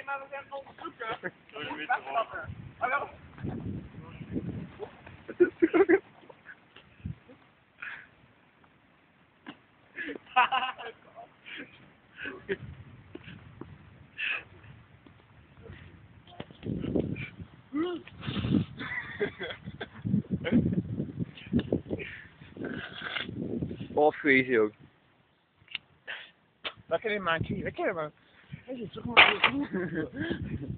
maar we zijn het onderzoeken. We moeten wegstappen. Oh, wel. Of crazy ook. Dat kan je maar een keer. Dat kan je maar. Hij zit toch maar.